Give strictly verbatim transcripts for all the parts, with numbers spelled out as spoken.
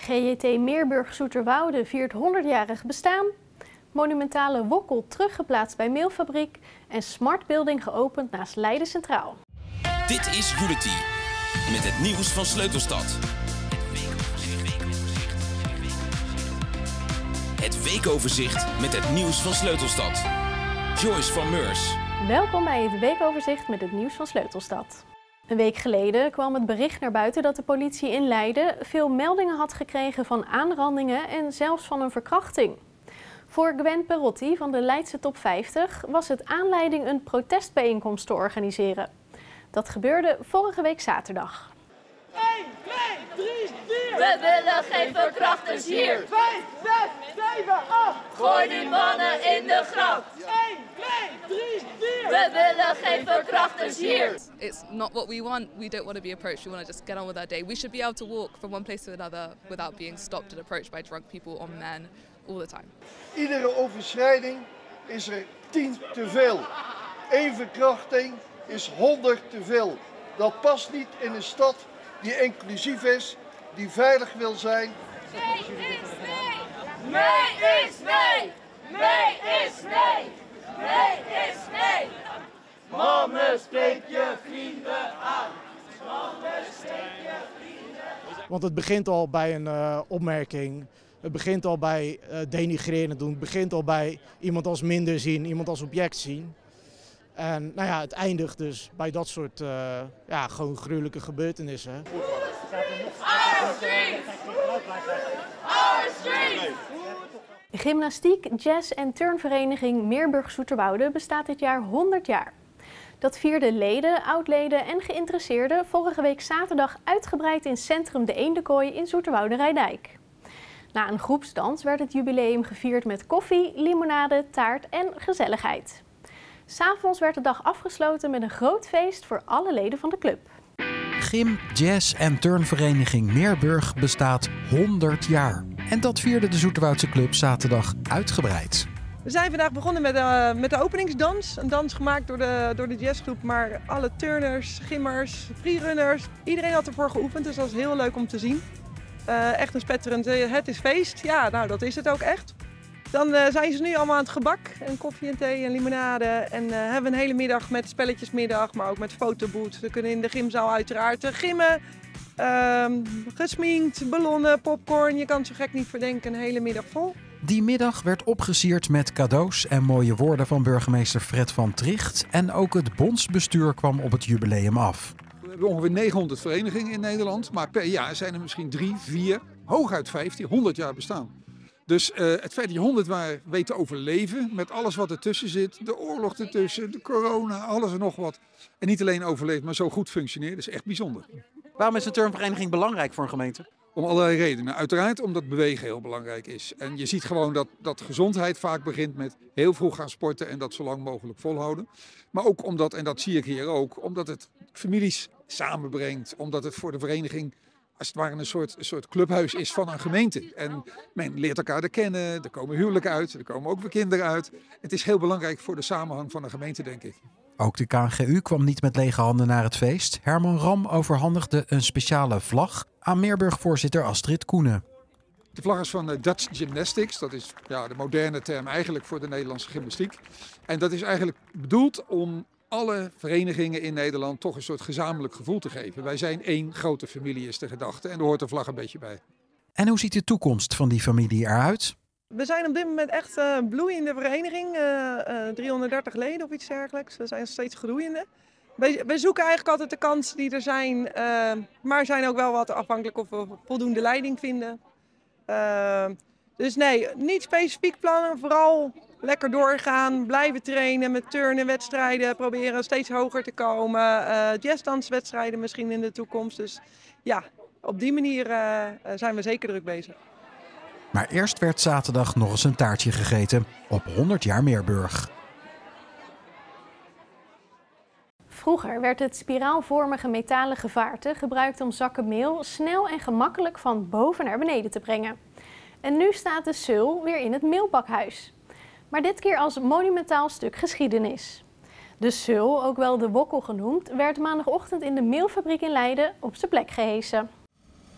G J T Meerburg Zoeterwoude viert honderdjarig bestaan. Monumentale wokkel teruggeplaatst bij Meelfabriek en Smart Building geopend naast Leiden Centraal. Dit is Unity met het nieuws van Sleutelstad. Het weekoverzicht met het nieuws van Sleutelstad. Joyce van Meurs. Welkom bij het weekoverzicht met het nieuws van Sleutelstad. Een week geleden kwam het bericht naar buiten dat de politie in Leiden veel meldingen had gekregen van aanrandingen en zelfs van een verkrachting. Voor Gwen Perotti van de Leidse Top vijftig was het aanleiding een protestbijeenkomst te organiseren. Dat gebeurde vorige week zaterdag. één, twee, drie, vier. We willen geen verkrachters hier. vijf, zes, zeven, acht. Gooi die mannen in de graf. één, twee, drie, vier. We willen geen verkrachters hier. It's not what we want. We don't want to be approached. We want to just get on with our day. We should be able to walk from one place to another without being stopped and approached by drunk people or men all the time. Iedere overschrijding is er tien te veel. Eén verkrachting is honderd te veel. Dat past niet in een stad die inclusief is, die veilig wil zijn. Nee is nee. Nee is nee. Nee is nee. Nee is nee. Mannen, spreek je vrienden aan. Mannen, spreek je vrienden aan. Want het begint al bij een uh, opmerking. Het begint al bij uh, denigreren doen. Het begint al bij iemand als minder zien, iemand als object zien. En nou ja, het eindigt dus bij dat soort uh, ja, gewoon gruwelijke gebeurtenissen. Our street! Our street! Gymnastiek, jazz en turnvereniging Meerburg Zoeterwoude bestaat dit jaar honderd jaar. Dat vierden leden, oudleden en geïnteresseerden vorige week zaterdag uitgebreid in Centrum de Eendenkooi in Zoeterwoude-Rijndijk. Na een groepsdans werd het jubileum gevierd met koffie, limonade, taart en gezelligheid. 'S'avonds werd de dag afgesloten met een groot feest voor alle leden van de club. Gym, jazz en turnvereniging Meerburg bestaat honderd jaar. En dat vierde de Zoeterwoudse club zaterdag uitgebreid. We zijn vandaag begonnen met, uh, met de openingsdans. Een dans gemaakt door de, door de jazzgroep, maar alle turners, gimmers, freerunners. Iedereen had ervoor geoefend, dus dat was heel leuk om te zien. Uh, echt een spetterend, uh, het is feest. Ja, nou dat is het ook echt. Dan uh, zijn ze nu allemaal aan het gebak en koffie en thee en limonade. En uh, hebben we een hele middag met spelletjesmiddag, maar ook met fotoboot. We kunnen in de gymzaal uiteraard uh, gimmen. Uh, gesminkt, ballonnen, popcorn. Je kan het zo gek niet verdenken, een hele middag vol. Die middag werd opgesierd met cadeaus en mooie woorden van burgemeester Fred van Tricht. En ook het bondsbestuur kwam op het jubileum af. We hebben ongeveer negenhonderd verenigingen in Nederland. Maar per jaar zijn er misschien drie, vier, hooguit vijf die honderd jaar bestaan. Dus uh, het feit dat je honderd jaar weet te overleven, met alles wat ertussen zit, de oorlog ertussen, de corona, alles en nog wat. En niet alleen overleeft, maar zo goed functioneert, is echt bijzonder. Waarom is een turnvereniging belangrijk voor een gemeente? Om allerlei redenen. Uiteraard omdat bewegen heel belangrijk is. En je ziet gewoon dat, dat gezondheid vaak begint met heel vroeg gaan sporten en dat zo lang mogelijk volhouden. Maar ook omdat, en dat zie ik hier ook, omdat het families samenbrengt, omdat het voor de vereniging als het ware een soort, een soort clubhuis is van een gemeente. En men leert elkaar te kennen, er komen huwelijken uit, er komen ook weer kinderen uit. Het is heel belangrijk voor de samenhang van een gemeente, denk ik. Ook de K N G U kwam niet met lege handen naar het feest. Herman Ram overhandigde een speciale vlag aan Meerburg-voorzitter Astrid Koenen. De vlag is van Dutch Gymnastics. Dat is ja, de moderne term eigenlijk voor de Nederlandse gymnastiek. En dat is eigenlijk bedoeld om alle verenigingen in Nederland toch een soort gezamenlijk gevoel te geven. Wij zijn één grote familie is de gedachte en daar hoort de vlag een beetje bij. En hoe ziet de toekomst van die familie eruit? We zijn op dit moment echt een uh, bloeiende vereniging. Uh, uh, driehonderddertig leden of iets dergelijks. We zijn steeds groeiende. We, we zoeken eigenlijk altijd de kansen die er zijn. Uh, maar zijn ook wel wat afhankelijk of we voldoende leiding vinden. Uh, dus nee, niet specifiek plannen. Vooral lekker doorgaan. Blijven trainen met turnen, wedstrijden. Proberen steeds hoger te komen. Uh, jazzdanswedstrijden misschien in de toekomst. Dus ja, op die manier uh, zijn we zeker druk bezig. Maar eerst werd zaterdag nog eens een taartje gegeten op honderd jaar Meerburg. Vroeger werd het spiraalvormige metalen gevaarte gebruikt om zakken meel snel en gemakkelijk van boven naar beneden te brengen. En nu staat de Seul weer in het meelbakhuis. Maar dit keer als monumentaal stuk geschiedenis. De Seul, ook wel de wokkel genoemd, werd maandagochtend in de Meelfabriek in Leiden op zijn plek gehesen.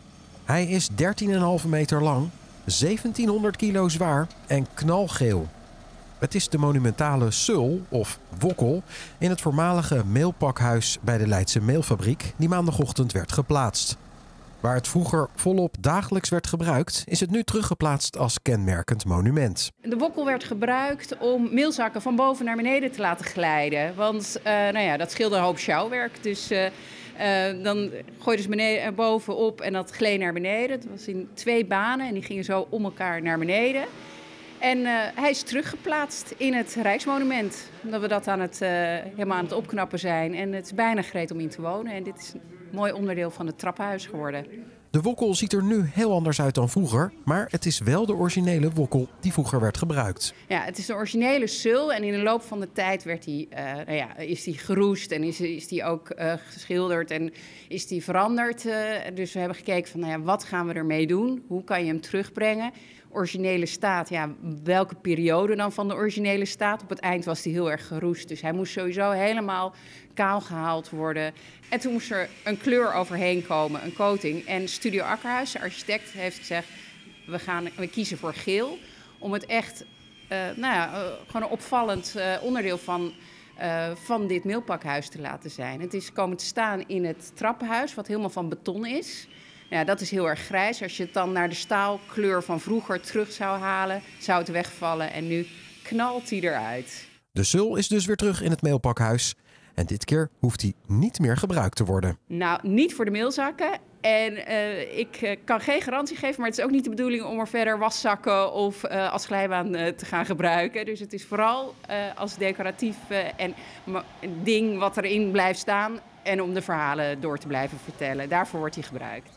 Hij is dertien komma vijf meter lang, zeventienhonderd kilo zwaar en knalgeel. Het is de monumentale Sul, of Wokkel, in het voormalige meelpakhuis bij de Leidse Meelfabriek die maandagochtend werd geplaatst. Waar het vroeger volop dagelijks werd gebruikt, is het nu teruggeplaatst als kenmerkend monument. De wokkel werd gebruikt om meelzakken van boven naar beneden te laten glijden. Want uh, nou ja, dat scheelde een hoop sjouwwerk. Dus uh, uh, dan gooiden ze beneden, bovenop en dat gleed naar beneden. Het was in twee banen en die gingen zo om elkaar naar beneden. En uh, hij is teruggeplaatst in het Rijksmonument. Omdat we dat aan het, uh, helemaal aan het opknappen zijn. En het is bijna gereed om in te wonen. En dit is een mooi onderdeel van het trappenhuis geworden. De wokkel ziet er nu heel anders uit dan vroeger. Maar het is wel de originele wokkel die vroeger werd gebruikt. Ja, het is de originele Sul. En in de loop van de tijd werd die, uh, nou ja, is die geroest. En is, is die ook uh, geschilderd. En is die veranderd. Uh, dus we hebben gekeken van nou ja, wat gaan we ermee doen? Hoe kan je hem terugbrengen? Originele staat, ja, welke periode dan van de originele staat? Op het eind was die heel erg geroest, dus hij moest sowieso helemaal kaal gehaald worden. En toen moest er een kleur overheen komen, een coating. En Studio Akkerhuis, de architect, heeft gezegd, we, gaan, we kiezen voor geel. Om het echt, uh, nou ja, uh, gewoon een opvallend uh, onderdeel van, uh, van dit meelpakhuis te laten zijn. Het is komen te staan in het trappenhuis, wat helemaal van beton is. Ja, dat is heel erg grijs. Als je het dan naar de staalkleur van vroeger terug zou halen, zou het wegvallen. En nu knalt hij eruit. De Sul is dus weer terug in het meelpakhuis. En dit keer hoeft hij niet meer gebruikt te worden. Nou, niet voor de meelzakken. En uh, ik uh, kan geen garantie geven, maar het is ook niet de bedoeling om er verder waszakken of uh, als glijbaan uh, te gaan gebruiken. Dus het is vooral uh, als decoratief uh, en een ding wat erin blijft staan en om de verhalen door te blijven vertellen. Daarvoor wordt hij gebruikt.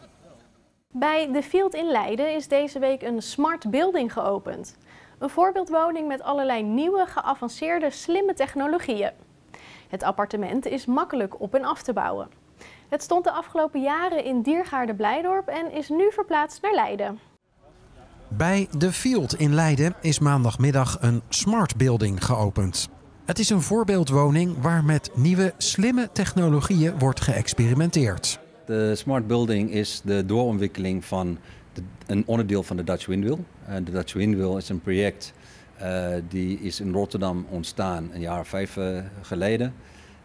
Bij The Field in Leiden is deze week een smart building geopend. Een voorbeeldwoning met allerlei nieuwe, geavanceerde, slimme technologieën. Het appartement is makkelijk op en af te bouwen. Het stond de afgelopen jaren in Diergaarde Blijdorp en is nu verplaatst naar Leiden. Bij The Field in Leiden is maandagmiddag een smart building geopend. Het is een voorbeeldwoning waar met nieuwe, slimme technologieën wordt geëxperimenteerd. De Smart Building is de doorontwikkeling van de, een onderdeel van de Dutch Windwheel. Uh, de Dutch Windwheel is een project uh, die is in Rotterdam ontstaan een jaar of vijf uh, geleden.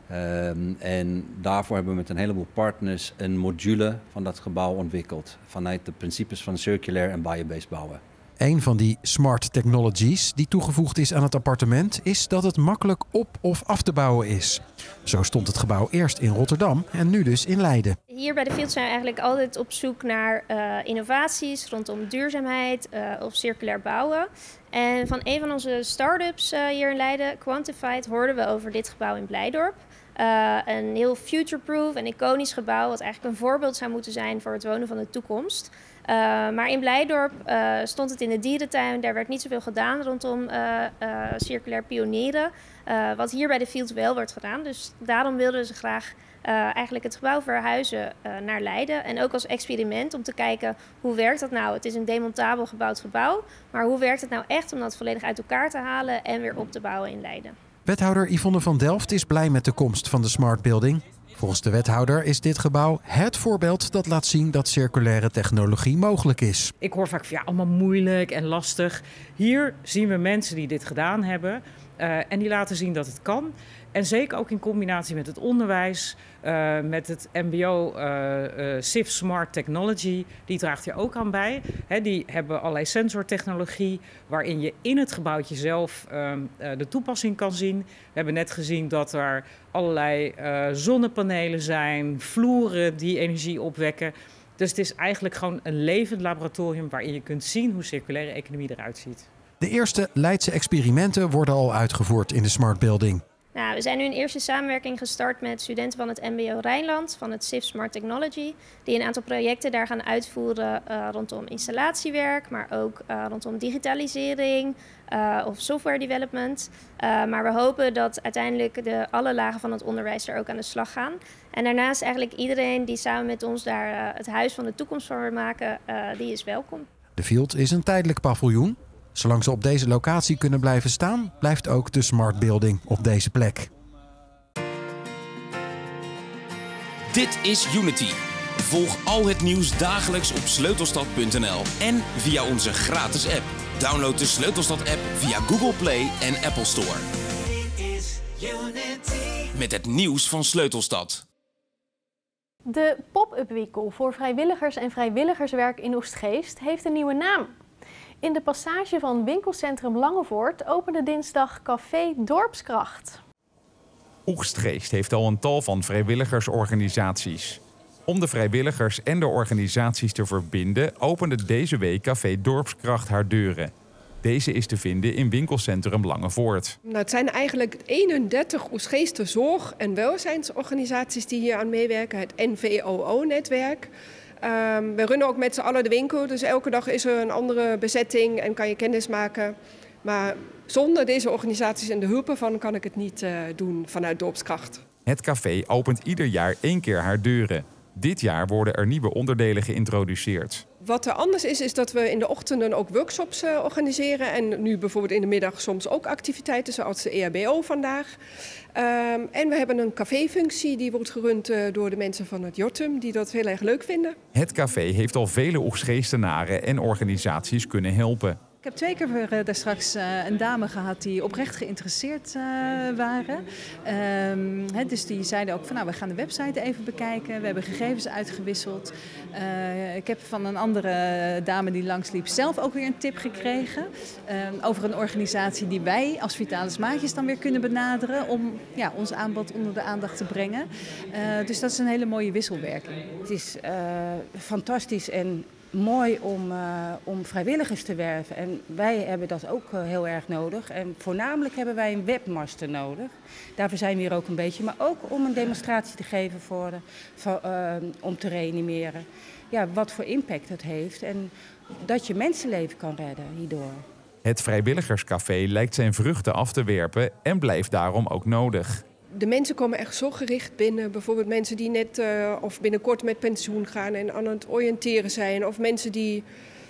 Um, en daarvoor hebben we met een heleboel partners een module van dat gebouw ontwikkeld. Vanuit de principes van circulair en biobased bouwen. Een van die smart technologies die toegevoegd is aan het appartement is dat het makkelijk op of af te bouwen is. Zo stond het gebouw eerst in Rotterdam en nu dus in Leiden. Hier bij The Field zijn we eigenlijk altijd op zoek naar uh, innovaties rondom duurzaamheid uh, of circulair bouwen. En van een van onze start-ups uh, hier in Leiden, Quantified, hoorden we over dit gebouw in Blijdorp. Uh, een heel future-proof en iconisch gebouw wat eigenlijk een voorbeeld zou moeten zijn voor het wonen van de toekomst. Uh, maar in Blijdorp uh, stond het in de dierentuin, daar werd niet zoveel gedaan rondom uh, uh, circulair pionieren. Uh, wat hier bij The Field wel wordt gedaan. Dus daarom wilden ze graag uh, eigenlijk het gebouw verhuizen uh, naar Leiden. En ook als experiment om te kijken hoe werkt dat nou. Het is een demontabel gebouwd gebouw, maar hoe werkt het nou echt om dat volledig uit elkaar te halen en weer op te bouwen in Leiden. Wethouder Yvonne van Delft is blij met de komst van de Smart Building. Volgens de wethouder is dit gebouw het voorbeeld dat laat zien dat circulaire technologie mogelijk is. Ik hoor vaak van ja, allemaal moeilijk en lastig. Hier zien we mensen die dit gedaan hebben uh, en die laten zien dat het kan. En zeker ook in combinatie met het onderwijs, uh, met het mbo uh, uh, S I F Smart Technology, die draagt hier ook aan bij. He, die hebben allerlei sensortechnologie waarin je in het gebouwtje zelf uh, uh, de toepassing kan zien. We hebben net gezien dat er allerlei uh, zonnepanelen zijn, vloeren die energie opwekken. Dus het is eigenlijk gewoon een levend laboratorium waarin je kunt zien hoe circulaire economie eruit ziet. De eerste Leidse experimenten worden al uitgevoerd in de Smart Building. Nou, we zijn nu een eerste samenwerking gestart met studenten van het mbo Rijnland, van het S I F Smart Technology, die een aantal projecten daar gaan uitvoeren uh, rondom installatiewerk, maar ook uh, rondom digitalisering uh, of software development. Uh, maar we hopen dat uiteindelijk de, alle lagen van het onderwijs er ook aan de slag gaan. En daarnaast eigenlijk iedereen die samen met ons daar uh, het huis van de toekomst van wil maken, uh, die is welkom. The Field is een tijdelijk paviljoen. Zolang ze op deze locatie kunnen blijven staan, blijft ook de Smart Building op deze plek. Dit is Unity. Volg al het nieuws dagelijks op sleutelstad punt n l en via onze gratis app. Download de Sleutelstad-app via Google Play en Apple Store. Met het nieuws van Sleutelstad. De pop-up winkel voor vrijwilligers en vrijwilligerswerk in Oegstgeest heeft een nieuwe naam. In de passage van winkelcentrum Langevoort opende dinsdag Café Dorpskracht. Oegstgeest heeft al een tal van vrijwilligersorganisaties. Om de vrijwilligers en de organisaties te verbinden opende deze week Café Dorpskracht haar deuren. Deze is te vinden in winkelcentrum Langevoort. Nou, het zijn eigenlijk eenendertig Oegstgeester zorg- en welzijnsorganisaties die hier aan meewerken. Het N V O O-netwerk. Um, we runnen ook met z'n allen de winkel, dus elke dag is er een andere bezetting en kan je kennis maken. Maar zonder deze organisaties en de hulp ervan kan ik het niet uh, doen vanuit Dorpskracht. Het café opent ieder jaar één keer haar deuren. Dit jaar worden er nieuwe onderdelen geïntroduceerd. Wat er anders is, is dat we in de ochtenden ook workshops uh, organiseren. En nu bijvoorbeeld in de middag soms ook activiteiten, zoals de E H B O vandaag. Um, en we hebben een caféfunctie die wordt gerund uh, door de mensen van het Jotum, die dat heel erg leuk vinden. Het café heeft al vele Oegstgeestenaren en organisaties kunnen helpen. Ik heb twee keer uh, daar straks uh, een dame gehad die oprecht geïnteresseerd uh, waren. Um, he, dus die zeiden ook van nou, we gaan de website even bekijken. We hebben gegevens uitgewisseld. Uh, ik heb van een andere dame die langsliep zelf ook weer een tip gekregen. Uh, over een organisatie die wij als Vitalis Maatjes dan weer kunnen benaderen. Om ja, ons aanbod onder de aandacht te brengen. Uh, dus dat is een hele mooie wisselwerking. Het is uh, fantastisch en mooi om, uh, om vrijwilligers te werven. En wij hebben dat ook uh, heel erg nodig. En voornamelijk hebben wij een webmaster nodig. Daarvoor zijn we hier ook een beetje. Maar ook om een demonstratie te geven voor, de, voor, uh, om te reanimeren. Ja, wat voor impact het heeft. En dat je mensenleven kan redden hierdoor. Het vrijwilligerscafé lijkt zijn vruchten af te werpen en blijft daarom ook nodig. De mensen komen echt zo gericht binnen. Bijvoorbeeld mensen die net uh, of binnenkort met pensioen gaan en aan het oriënteren zijn. Of mensen die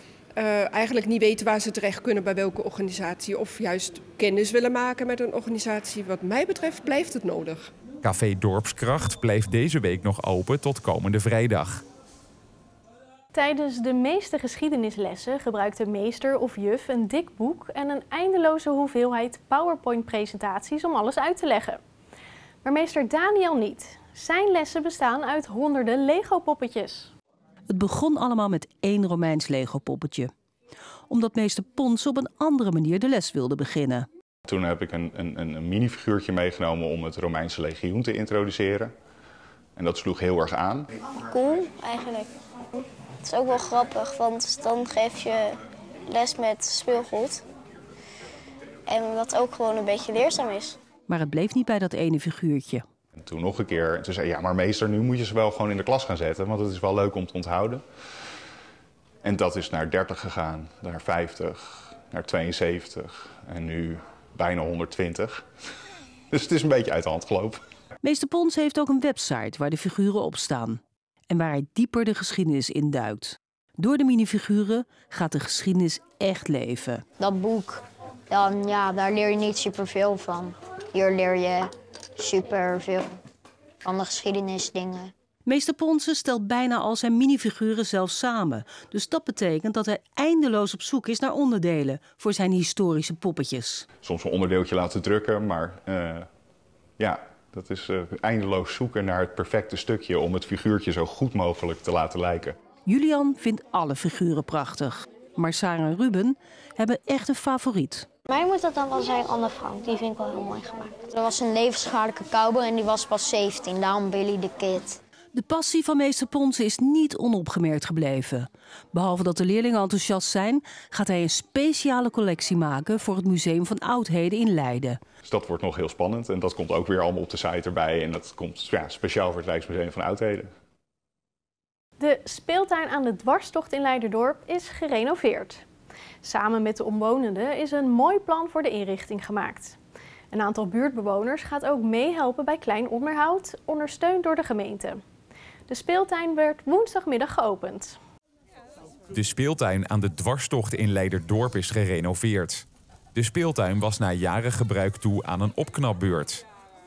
uh, eigenlijk niet weten waar ze terecht kunnen bij welke organisatie. Of juist kennis willen maken met een organisatie. Wat mij betreft blijft het nodig. Café Dorpskracht blijft deze week nog open tot komende vrijdag. Tijdens de meeste geschiedenislessen gebruikt de meester of juf een dik boek en een eindeloze hoeveelheid PowerPoint-presentaties om alles uit te leggen. Maar meester Daniel niet. Zijn lessen bestaan uit honderden Lego-poppetjes. Het begon allemaal met één Romeins Lego-poppetje. Omdat meester Pons op een andere manier de les wilde beginnen. Toen heb ik een, een, een minifiguurtje meegenomen om het Romeinse legioen te introduceren. En dat sloeg heel erg aan. Cool, eigenlijk. Het is ook wel grappig, want dan geef je les met speelgoed. En wat ook gewoon een beetje leerzaam is. Maar het bleef niet bij dat ene figuurtje. En toen nog een keer, toen zei ja maar meester, nu moet je ze wel gewoon in de klas gaan zetten, want het is wel leuk om te onthouden. En dat is naar dertig gegaan, naar vijftig, naar tweeënzeventig en nu bijna honderdtwintig. Dus het is een beetje uit de hand gelopen. Meester Pons heeft ook een website waar de figuren op staan. En waar hij dieper de geschiedenis induikt. Door de minifiguren gaat de geschiedenis echt leven. Dat boek, dan, ja, daar leer je niet superveel van. Hier leer je superveel van de geschiedenisdingen. Meester Ponsen stelt bijna al zijn minifiguren zelf samen. Dus dat betekent dat hij eindeloos op zoek is naar onderdelen voor zijn historische poppetjes. Soms een onderdeeltje laten drukken, maar uh, ja, dat is uh, eindeloos zoeken naar het perfecte stukje om het figuurtje zo goed mogelijk te laten lijken. Julian vindt alle figuren prachtig. Maar Sarah en Ruben hebben echt een favoriet. Mij moet dat dan wel zijn Anne Frank, die vind ik wel heel mooi gemaakt. Er was een levensgevaarlijke cowboy en die was pas zeventien, daarom Billy the Kid. De passie van meester Ponsen is niet onopgemerkt gebleven. Behalve dat de leerlingen enthousiast zijn, gaat hij een speciale collectie maken voor het Museum van Oudheden in Leiden. Dus dat wordt nog heel spannend en dat komt ook weer allemaal op de site erbij. En dat komt ja, speciaal voor het Rijksmuseum van Oudheden. De speeltuin aan de dwarstocht in Leiderdorp is gerenoveerd. Samen met de omwonenden is een mooi plan voor de inrichting gemaakt. Een aantal buurtbewoners gaat ook meehelpen bij klein onderhoud, ondersteund door de gemeente. De speeltuin werd woensdagmiddag geopend. De speeltuin aan de dwarstocht in Leiderdorp is gerenoveerd. De speeltuin was na jaren gebruik toe aan een opknapbeurt.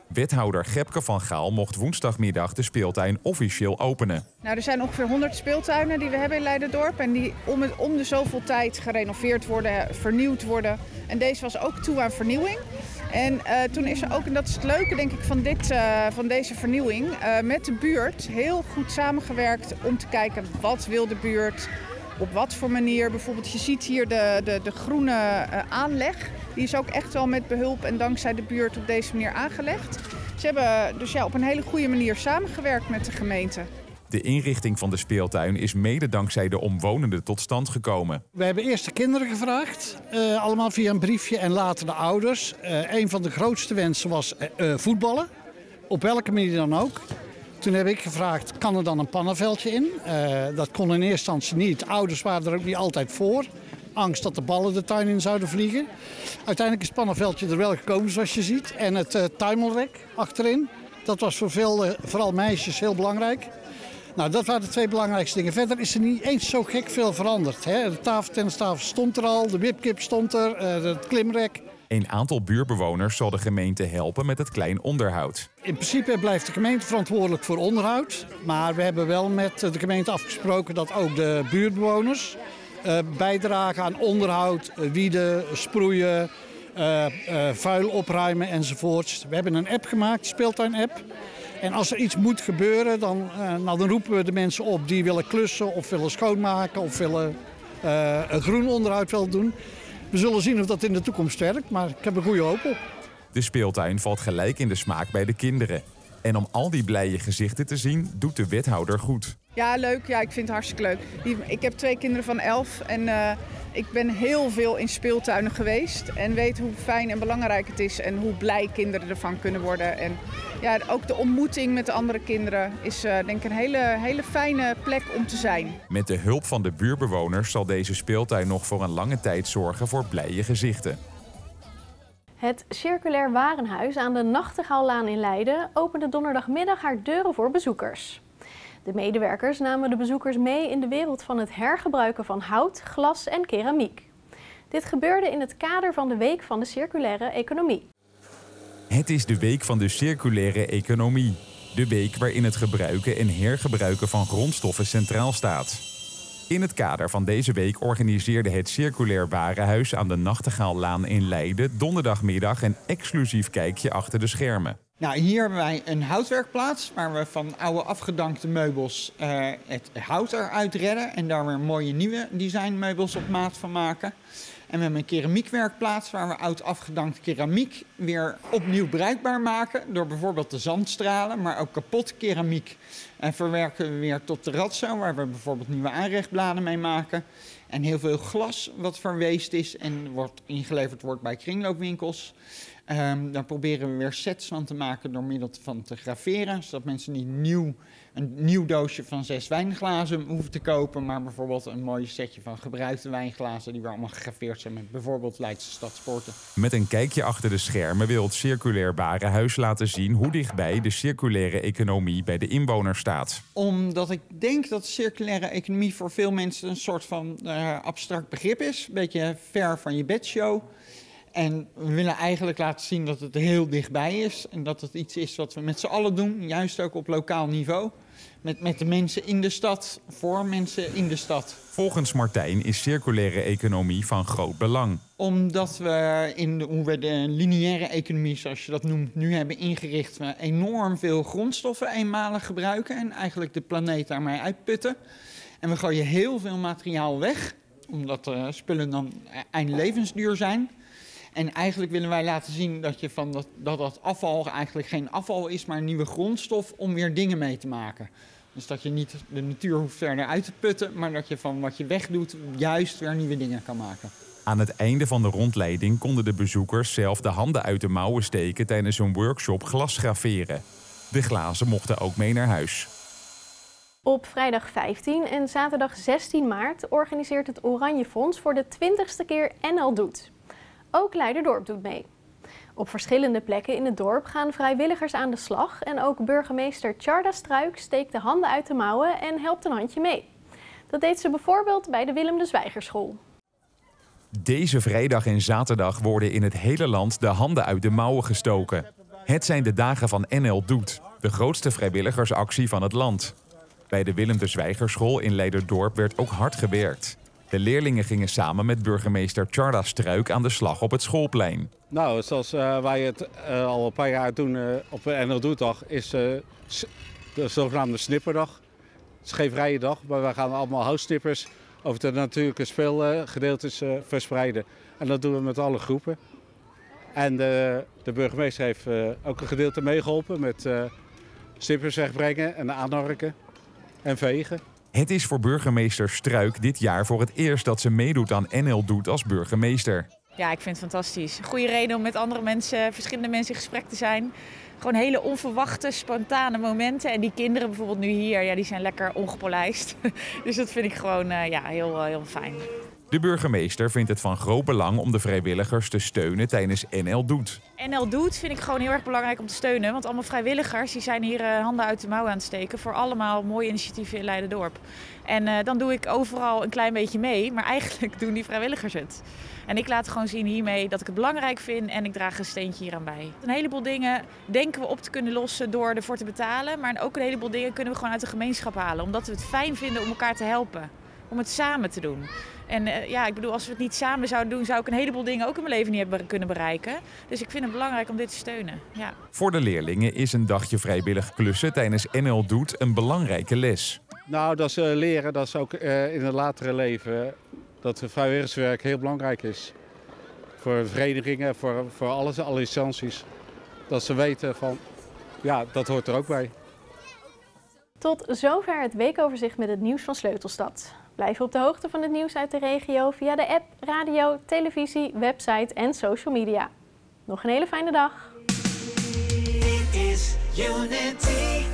Wethouder Gepke van Gaal mocht woensdagmiddag de speeltuin officieel openen. Nou, er zijn ongeveer honderd speeltuinen die we hebben in Leiderdorp. En die om, het, om de zoveel tijd gerenoveerd worden, vernieuwd worden. En deze was ook toe aan vernieuwing. En uh, toen is er ook, en dat is het leuke denk ik van, dit, uh, van deze vernieuwing, uh, met de buurt heel goed samengewerkt om te kijken wat wil de buurt, op wat voor manier. Bijvoorbeeld je ziet hier de, de, de groene uh, aanleg. Die is ook echt wel met behulp en dankzij de buurt op deze manier aangelegd. Ze hebben dus ja, op een hele goede manier samengewerkt met de gemeente. De inrichting van de speeltuin is mede dankzij de omwonenden tot stand gekomen. We hebben eerst de kinderen gevraagd, uh, allemaal via een briefje en later de ouders. Uh, een van de grootste wensen was uh, voetballen, op welke manier dan ook. Toen heb ik gevraagd, kan er dan een pannenveldje in? Uh, dat kon in eerste instantie niet. Ouders waren er ook niet altijd voor. Angst dat de ballen de tuin in zouden vliegen. Uiteindelijk is het pannenveldje er wel gekomen zoals je ziet. En het uh, tuimelrek achterin. Dat was voor veel, uh, vooral meisjes, heel belangrijk. Nou, dat waren de twee belangrijkste dingen. Verder is er niet eens zo gek veel veranderd. Hè? De tafeltennistafel stond er al, de wipkip stond er, uh, het klimrek. Een aantal buurtbewoners zal de gemeente helpen met het klein onderhoud. In principe blijft de gemeente verantwoordelijk voor onderhoud. Maar we hebben wel met de gemeente afgesproken dat ook de buurtbewoners uh, bijdragen aan onderhoud, uh, wieden, sproeien, uh, uh, vuil opruimen enzovoorts. We hebben een app gemaakt, speeltuin-app. En als er iets moet gebeuren, dan, uh, nou, dan roepen we de mensen op die willen klussen of willen schoonmaken of willen uh, een groen onderhoud willen doen. We zullen zien of dat in de toekomst werkt, maar ik heb er goede hoop op. De speeltuin valt gelijk in de smaak bij de kinderen. En om al die blije gezichten te zien, doet de wethouder goed. Ja, leuk. Ja, ik vind het hartstikke leuk. Ik heb twee kinderen van elf en uh, ik ben heel veel in speeltuinen geweest. En weet hoe fijn en belangrijk het is en hoe blij kinderen ervan kunnen worden. En ja, ook de ontmoeting met de andere kinderen is uh, denk ik een hele, hele fijne plek om te zijn. Met de hulp van de buurtbewoners zal deze speeltuin nog voor een lange tijd zorgen voor blije gezichten. Het Circulair Warenhuis aan de Nachtegaallaan in Leiden opende donderdagmiddag haar deuren voor bezoekers. De medewerkers namen de bezoekers mee in de wereld van het hergebruiken van hout, glas en keramiek. Dit gebeurde in het kader van de Week van de Circulaire Economie. Het is de Week van de Circulaire Economie. De week waarin het gebruiken en hergebruiken van grondstoffen centraal staat. In het kader van deze week organiseerde het Circulair Warenhuis aan de Nachtegaallaan in Leiden donderdagmiddag een exclusief kijkje achter de schermen. Nou, hier hebben wij een houtwerkplaats waar we van oude afgedankte meubels uh, het hout eruit redden en daar weer mooie nieuwe designmeubels op maat van maken. En we hebben een keramiekwerkplaats waar we oud afgedankte keramiek weer opnieuw bruikbaar maken door bijvoorbeeld de zandstralen, maar ook kapot keramiek. En verwerken we weer tot terrazzo, waar we bijvoorbeeld nieuwe aanrechtbladen mee maken. En heel veel glas wat verweest is en wordt ingeleverd wordt bij kringloopwinkels. Um, daar proberen we weer sets van te maken door middel van te graveren. Zodat mensen niet nieuw, een nieuw doosje van zes wijnglazen hoeven te kopen. Maar bijvoorbeeld een mooi setje van gebruikte wijnglazen die weer allemaal gegraveerd zijn met bijvoorbeeld Leidse Stadspoorten. Met een kijkje achter de schermen wil het Circulair Warenhuis laten zien hoe dichtbij de circulaire economie bij de inwoner staat. Omdat ik denk dat circulaire economie voor veel mensen een soort van uh, abstract begrip is. Een beetje ver van je bedshow. En we willen eigenlijk laten zien dat het heel dichtbij is. En dat het iets is wat we met z'n allen doen. Juist ook op lokaal niveau. Met, met de mensen in de stad. Voor mensen in de stad. Volgens Martijn is circulaire economie van groot belang. Omdat we in de, hoe we de lineaire economie, zoals je dat noemt, nu hebben ingericht. We enorm veel grondstoffen eenmalig gebruiken. En eigenlijk de planeet daarmee uitputten. En we gooien heel veel materiaal weg. Omdat uh, spullen dan eindlevensduur zijn. En eigenlijk willen wij laten zien dat, je van dat, dat dat afval eigenlijk geen afval is, maar een nieuwe grondstof om weer dingen mee te maken. Dus dat je niet de natuur hoeft verder uit te putten, maar dat je van wat je wegdoet juist weer nieuwe dingen kan maken. Aan het einde van de rondleiding konden de bezoekers zelf de handen uit de mouwen steken tijdens een workshop glas graveren. De glazen mochten ook mee naar huis. Op vrijdag vijftien en zaterdag zestien maart organiseert het Oranje Fonds voor de twintigste keer N L Doet. Ook Leiderdorp doet mee. Op verschillende plekken in het dorp gaan vrijwilligers aan de slag en ook burgemeester Tjarda Struik steekt de handen uit de mouwen en helpt een handje mee. Dat deed ze bijvoorbeeld bij de Willem de Zwijgerschool. Deze vrijdag en zaterdag worden in het hele land de handen uit de mouwen gestoken. Het zijn de dagen van N L Doet, de grootste vrijwilligersactie van het land. Bij de Willem de Zwijgerschool in Leiderdorp werd ook hard gewerkt. De leerlingen gingen samen met burgemeester Tjarda Struik aan de slag op het schoolplein. Nou, zoals uh, wij het uh, al een paar jaar doen uh, op de N L Doet-dag, is uh, de zogenaamde snipperdag. Het is geen vrije dag, maar wij gaan allemaal houtsnippers over de natuurlijke speelgedeeltes uh, verspreiden. En dat doen we met alle groepen. En de, de burgemeester heeft uh, ook een gedeelte meegeholpen met uh, snippers wegbrengen en aanharken en vegen. Het is voor burgemeester Struik dit jaar voor het eerst dat ze meedoet aan N L Doet als burgemeester. Ja, ik vind het fantastisch. Goede reden om met andere mensen, verschillende mensen in gesprek te zijn. Gewoon hele onverwachte, spontane momenten. En die kinderen bijvoorbeeld nu hier, ja, die zijn lekker ongepolijst. Dus dat vind ik gewoon uh, ja, heel, heel fijn. De burgemeester vindt het van groot belang om de vrijwilligers te steunen tijdens N L Doet. N L Doet vind ik gewoon heel erg belangrijk om te steunen. Want allemaal vrijwilligers die zijn hier uh, handen uit de mouwen aan het steken voor allemaal mooie initiatieven in Leiderdorp. En uh, dan doe ik overal een klein beetje mee, maar eigenlijk doen die vrijwilligers het. En ik laat gewoon zien hiermee dat ik het belangrijk vind en ik draag een steentje hieraan bij. Een heleboel dingen denken we op te kunnen lossen door ervoor te betalen. Maar ook een heleboel dingen kunnen we gewoon uit de gemeenschap halen. Omdat we het fijn vinden om elkaar te helpen. Om het samen te doen. En uh, ja, ik bedoel, als we het niet samen zouden doen, zou ik een heleboel dingen ook in mijn leven niet hebben kunnen bereiken. Dus ik vind het belangrijk om dit te steunen. Ja. Voor de leerlingen is een dagje vrijwillig klussen tijdens N L Doet een belangrijke les. Nou, dat ze leren, dat is ook uh, in het latere leven, dat vrijwilligerswerk heel belangrijk is. Voor verenigingen, voor, voor alles, alle instanties. Dat ze weten van, ja, dat hoort er ook bij. Tot zover het weekoverzicht met het nieuws van Sleutelstad. Blijf op de hoogte van het nieuws uit de regio via de app, radio, televisie, website en social media. Nog een hele fijne dag. It is Unity.